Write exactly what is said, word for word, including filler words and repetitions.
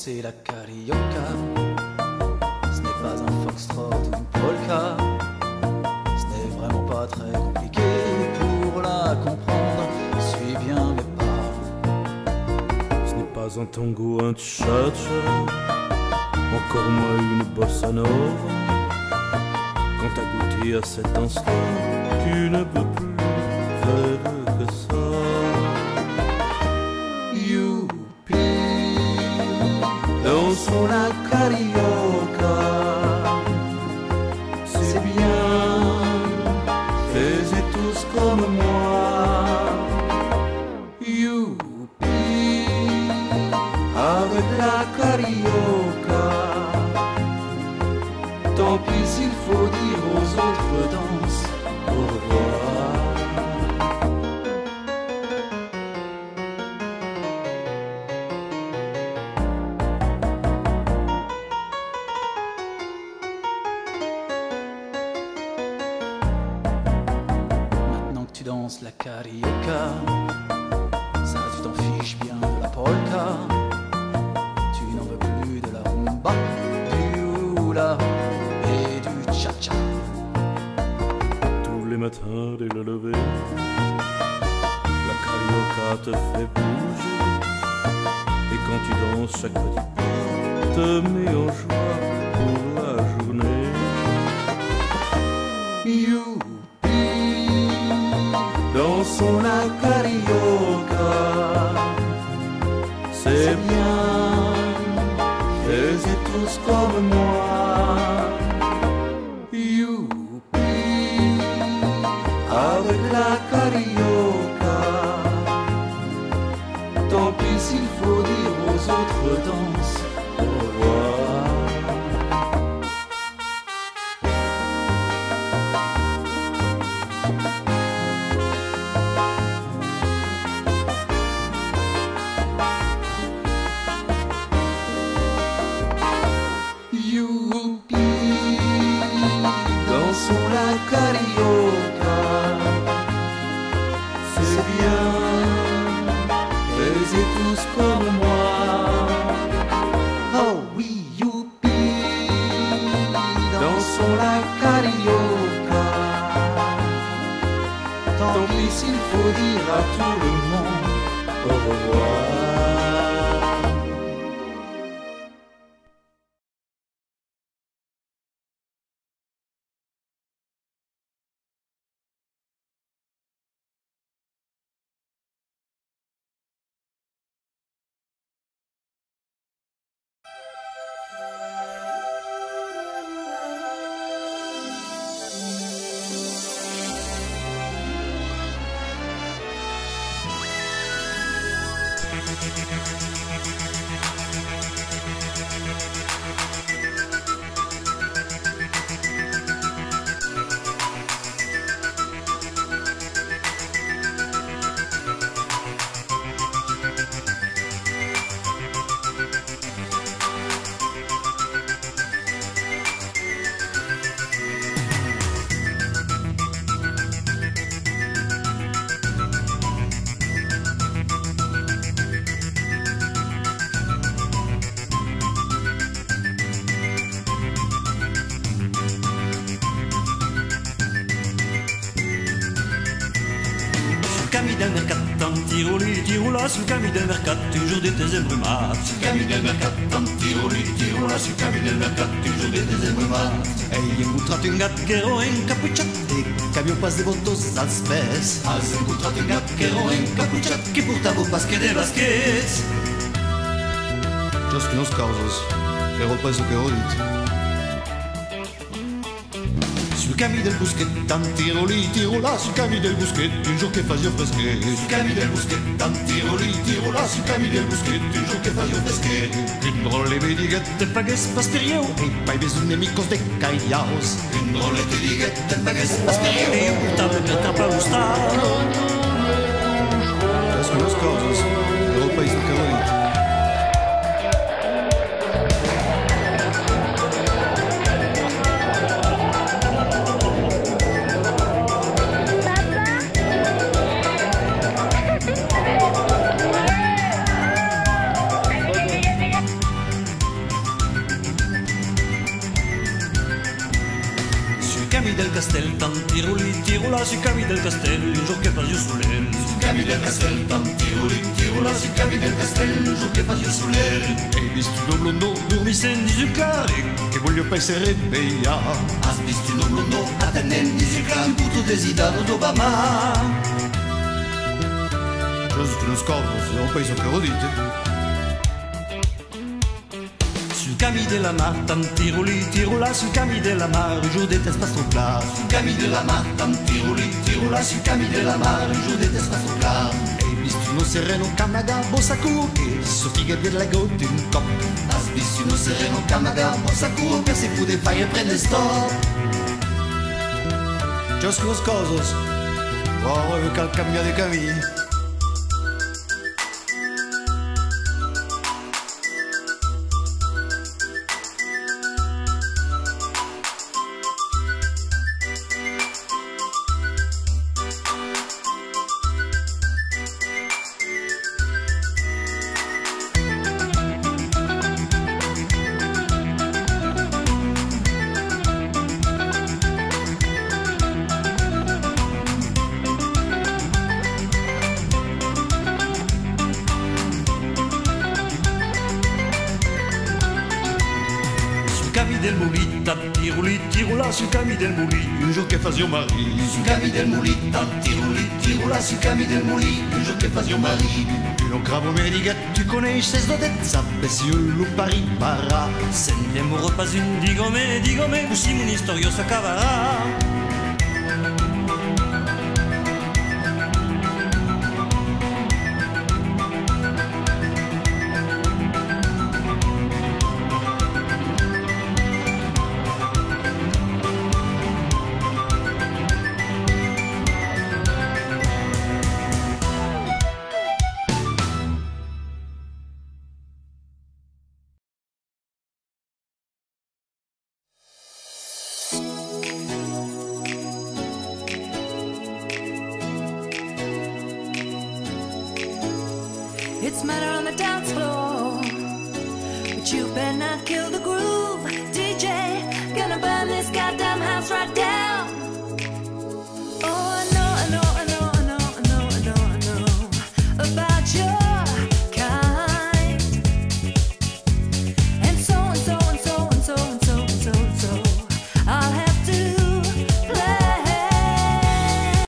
c'est la carioca. Ce n'est pas un foxtrot ou une polka. Ce n'est vraiment pas très compliqué pour la comprendre. Suis bien mes pas. Ce n'est pas un tango, un cha-cha, encore moins une bossa nova. Quand t'as goûté à cet instant, tu ne peux plus faire que ça. Youpi, dansons la carioca. C'est bien, faisez tous comme moi. Youpi, avec la carioca. Tant pis s'il faut dire aux autres danses au revoir. Maintenant que tu danses la carioca, ça tu t'en fiches bien de la polka. Tu n'en veux plus de la rumba, du hula et du cha-cha. Tous les matins dès le lever, la carioca te fait bouger. Et quand tu danses, chaque petit pas te met en joie pour la journée. Youpi, dansons la carioca. C'est bien, faisez tous comme moi. Youpi, avec la carioca. Tant pis s'il faut dire aux autres danses au revoir. Youpi, dansons la carioca. C'est bien, faisez tous comme moi. Oh oui, youpi, dansons la carioca. Tant pis s'il faut dire à tout le monde au revoir. Cammi del mercato, tiroli, tirola sul cammi del mercato, toujours des tes embrumato. Sul cammi del mercato, tiroli, tirola sul cammi del mercato, toujours des tes embrumato. Ei incontrato un gatchero incappucciato che abbiamo pas de votos al spes. Has incontrato un gatchero incappucciato che portava basche de basches. Just nos causas, però penso che ho detto. Sul cammi del buschetto, un tiro lì, tiro là, sul cammi del buschetto, un giorno che faccio freschetto. Sul cammi del buschetto, un tiro lì, tiro là, sul cammi del buschetto, un giorno che faccio freschetto. Indro le vedighette Pagues pasterio, e poi bisogna amigos de caiaos. indro le vedighette, pagues pasterio. E io portavo per tappa lo stato. Just nos causas, però penso che ho detto. del castello, un giorno che faccio sull'el. Sul cavi del castello, tam tiro lì, tiro là, sul cavi del castello, un giorno che faccio sull'el. Hai visto un blondo? Dormi sendi sul carico, Che voglio essere bella. Has visto un blondo, attendendo sul carico, tutto desiderato d'Obama. Just non scordo, non penso che lo dite. sul cami della mar, tam tiro lì, tiro là, sul cami della mar, un giorno d'été spasse ton plat. Sul cavi della mar, tam tiro lì, tiro là, sul cavi della mar, un giorno d'été spasse ton plat. Hai visto uno sereno Canada, bossa che so figa della gotta in cop. Has visto uno sereno Canada, bossa cool, per se pude fare prendere stop. Just los cosas, wow, che cambia di cammino. Cami del Moulit, tam tiro lì, tiro là, sul cami del Moulit, Un giorno che fazio mari. Sul cavi del Moulit, tam tiro lì, tiro là, sul cavi del Moulit, un giorno che faccio mari. Non cravo me diga, tu connais ces dodezza, e si un lupa ripara. sentiamo repas un digome, digome, uscimo un'istoria sa cavarà. It's murder on the dance floor, but you better not kill the groove. D J, gonna burn this goddamn house right down